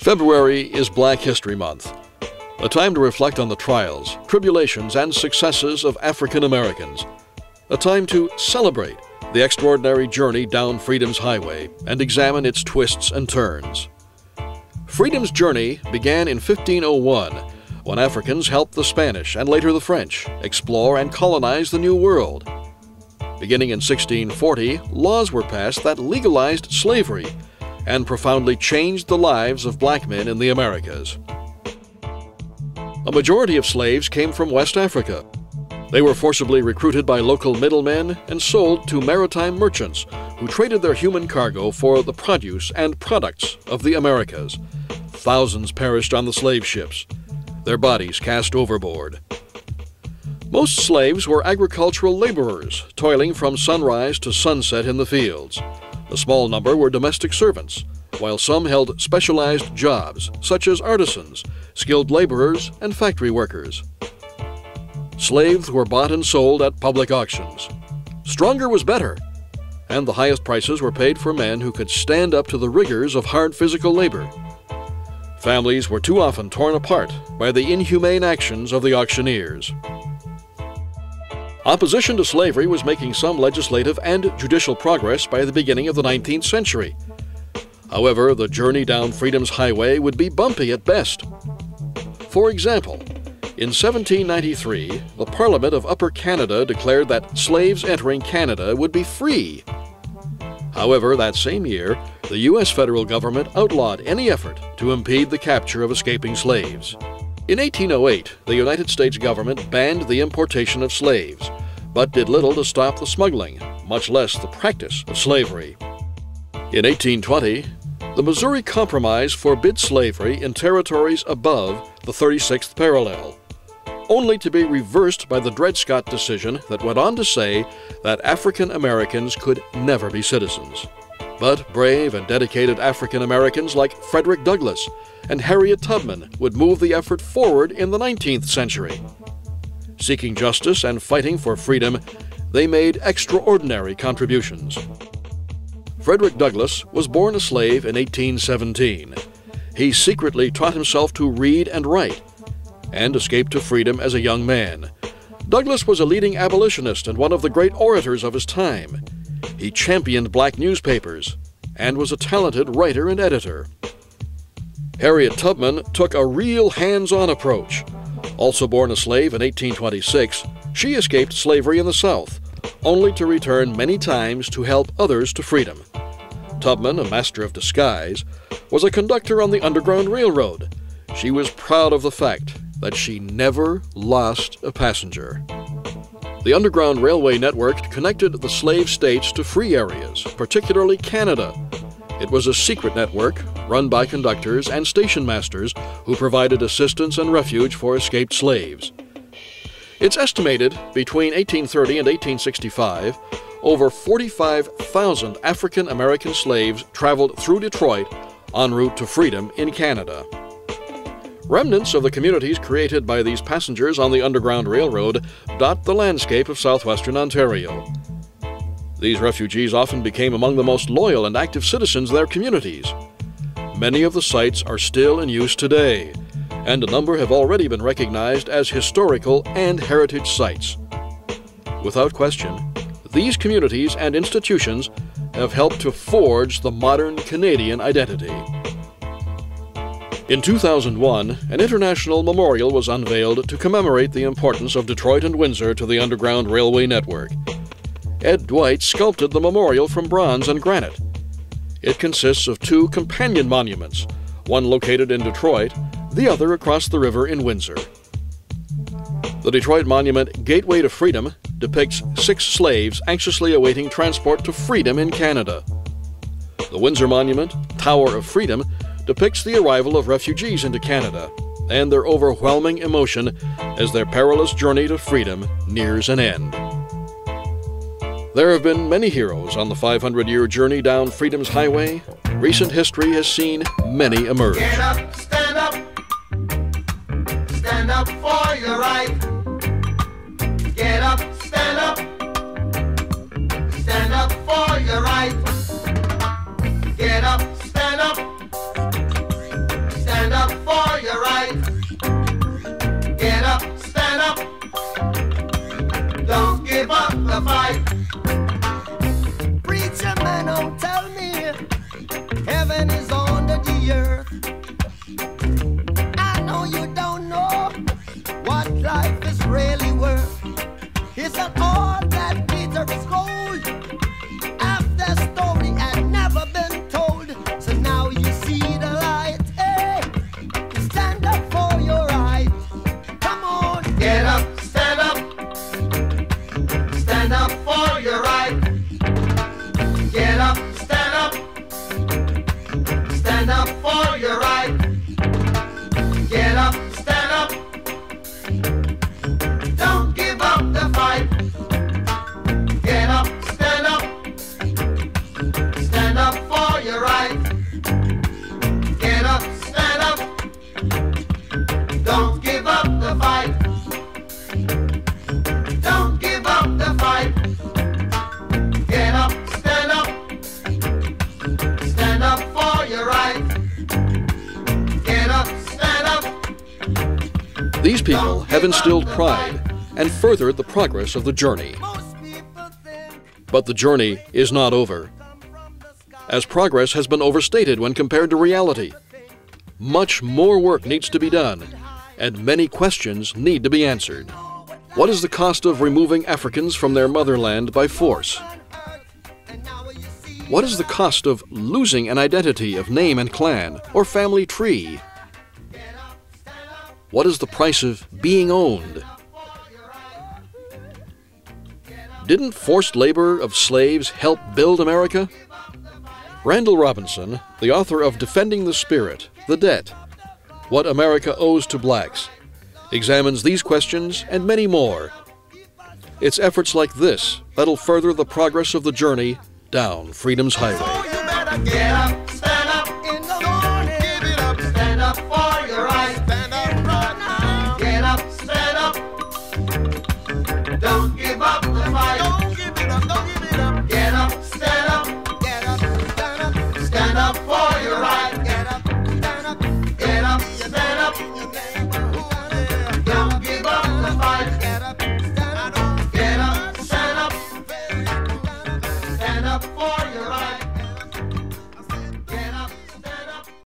February is Black History Month, a time to reflect on the trials, tribulations, and successes of African Americans, a time to celebrate the extraordinary journey down freedom's highway and examine its twists and turns. Freedom's journey began in 1501, when Africans helped the Spanish and later the French explore and colonize the New World. Beginning in 1640, laws were passed that legalized slavery and profoundly changed the lives of black men in the Americas. A majority of slaves came from West Africa. They were forcibly recruited by local middlemen and sold to maritime merchants who traded their human cargo for the produce and products of the Americas. Thousands perished on the slave ships, their bodies cast overboard. Most slaves were agricultural laborers, toiling from sunrise to sunset in the fields. A small number were domestic servants, while some held specialized jobs, such as artisans, skilled laborers, and factory workers. Slaves were bought and sold at public auctions. Stronger was better, and the highest prices were paid for men who could stand up to the rigors of hard physical labor. Families were too often torn apart by the inhumane actions of the auctioneers. Opposition to slavery was making some legislative and judicial progress by the beginning of the 19th century. However, the journey down freedom's highway would be bumpy at best. For example, in 1793, the Parliament of Upper Canada declared that slaves entering Canada would be free. However, that same year, the U.S. federal government outlawed any effort to impede the capture of escaping slaves. In 1808, the United States government banned the importation of slaves, but did little to stop the smuggling, much less the practice of slavery. In 1820, the Missouri Compromise forbid slavery in territories above the 36th parallel, only to be reversed by the Dred Scott decision that went on to say that African Americans could never be citizens. But brave and dedicated African Americans like Frederick Douglass and Harriet Tubman would move the effort forward in the 19th century. Seeking justice and fighting for freedom, they made extraordinary contributions. Frederick Douglass was born a slave in 1817. He secretly taught himself to read and write, and escaped to freedom as a young man. Douglass was a leading abolitionist and one of the great orators of his time. He championed black newspapers and was a talented writer and editor. Harriet Tubman took a real hands-on approach. Also born a slave in 1826, she escaped slavery in the South, only to return many times to help others to freedom. Tubman, a master of disguise, was a conductor on the Underground Railroad. She was proud of the fact that she never lost a passenger. The Underground Railway network connected the slave states to free areas, particularly Canada. It was a secret network run by conductors and station masters who provided assistance and refuge for escaped slaves. It's estimated between 1830 and 1865, over 45,000 African American slaves traveled through Detroit en route to freedom in Canada. Remnants of the communities created by these passengers on the Underground Railroad dot the landscape of southwestern Ontario. These refugees often became among the most loyal and active citizens of their communities. Many of the sites are still in use today, and a number have already been recognized as historical and heritage sites. Without question, these communities and institutions have helped to forge the modern Canadian identity. In 2001, an international memorial was unveiled to commemorate the importance of Detroit and Windsor to the Underground Railway network. Ed Dwight sculpted the memorial from bronze and granite. It consists of two companion monuments, one located in Detroit, the other across the river in Windsor. The Detroit monument, Gateway to Freedom, depicts 6 slaves anxiously awaiting transport to freedom in Canada. The Windsor monument, Tower of Freedom, depicts the arrival of refugees into Canada and their overwhelming emotion as their perilous journey to freedom nears an end. There have been many heroes on the 500-year journey down freedom's highway. Recent history has seen many emerge. Get up, stand up for your right. Get up, stand up for your right. Get up, stand up the fight. Preacher man, don't tell me heaven is under the earth. I know you don't know what life is really worth. It's not all that Peter is gold. Half the story had never been told. So now you see the light. Hey, stand up for your right. Come on, Get up, stand up. Stand up for your right. Get up, stand up. Stand up for your right. Get up, stand up. Don't give up the fight. Get up, stand up. Stand up for your right. Get up, stand up. Don't give up the fight. Don't give up the fight. Get up, stand up. Stand up for your right. Get up, stand up. These people have instilled pride and furthered the progress of the journey. most people think. But the journey is not over, as progress has been overstated when compared to reality. Much more work needs to be done, and many questions need to be answered. What is the cost of removing Africans from their motherland by force? What is the cost of losing an identity of name and clan or family tree? What is the price of being owned? Didn't forced labor of slaves help build America? Randall Robinson, the author of Defending the Spirit, The Debt, What America Owes to Blacks, examines these questions and many more. It's efforts like this that'll further the progress of the journey down Freedom's Highway. So you better Get up, stand